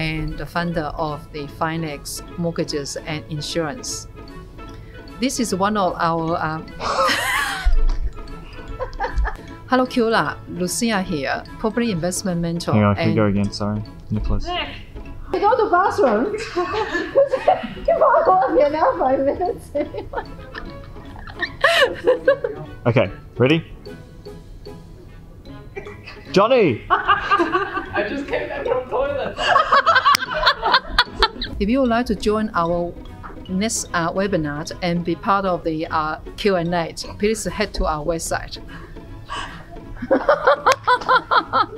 and the founder of the Finex Mortgages and Insurance. This is one of our Hello Kula, Lucia here, property investment mentor. Hang on, can we go again? Sorry, Nicholas. I go to the bathroom. Come on, here now 5 minutes. Okay, ready? Johnny! I just came back from the toilet. If you would like to join our next webinar and be part of the Q&A, please head to our website.